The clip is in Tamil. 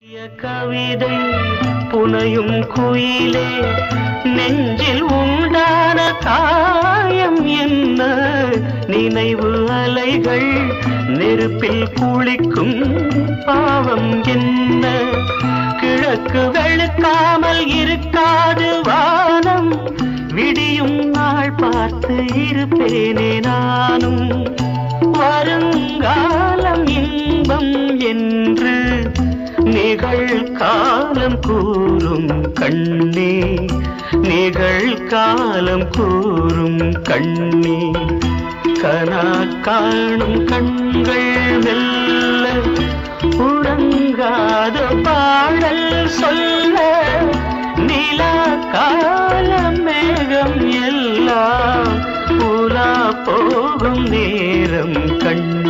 கவிதை புனையும் குயிலே நெஞ்சில் உண்டான காயம் என்ன? நினைவு அலைகள் நெருப்பில் குளிக்கும் பாவம் என்ன? கிழக்கு வெளுக்காமல் இருக்காது வானம், விடியும் நாள் பார்த்து இருப்பேனே நானும். வருங்காலம் இன்பம் என்று நிகழ்காலம் கூறும் கண்ணே, நிகழ்காலம் கூறும் கண்ணே. கனா காணும் கண்கள் மெல்ல உறங்காத பாடல் சொல்ல, நிலா கால மேகம் எல்லாம் புலா போகும் நேரம் கண்ணே.